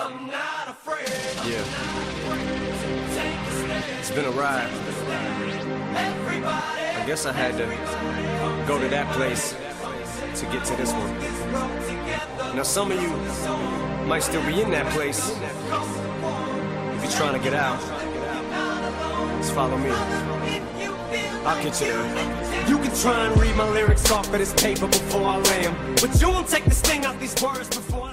Yeah. It's been a ride. I guess I had to go to that place to get to this one. Now some of you might still be in that place. If you're trying to get out, just follow me. I'll get you there. You can try and read my lyrics off of this paper before I lay 'em, but you won't take the sting out these words before I